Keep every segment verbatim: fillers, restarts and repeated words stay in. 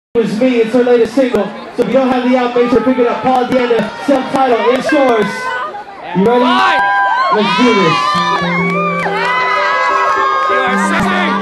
Was Me. It's her latest single. So if you don't have the album, make sure to pick it up. Paula Deanda, self-titled, in stores. You ready? Let's do this. You are singing.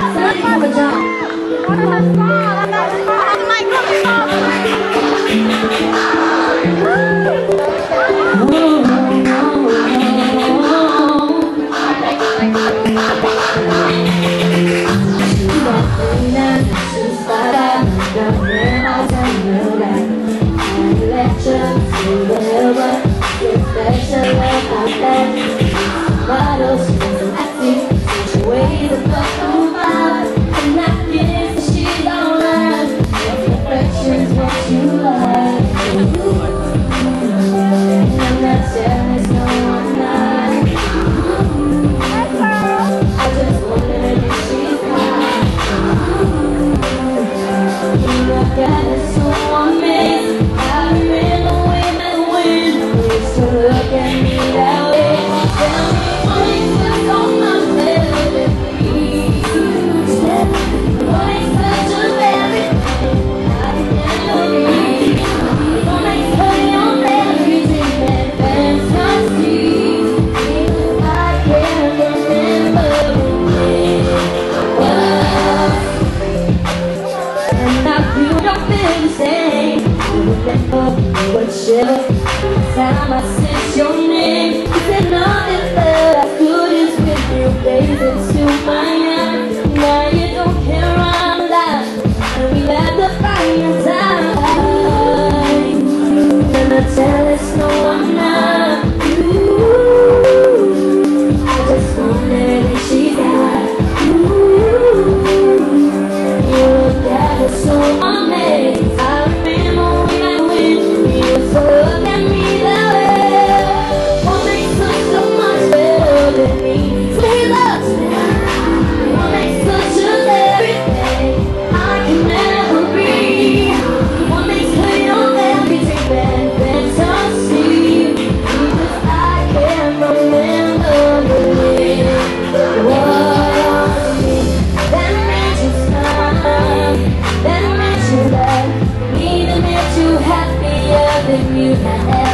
Time I said your name, you said nothing that I could is with you, gaze into my eyes. Now you don't care I'm alive, and we let the fire die. And I tell us no, I'm not you. I just wondered if she's got you. You look at her so amazed. I remember when I went, you used to look at me. You had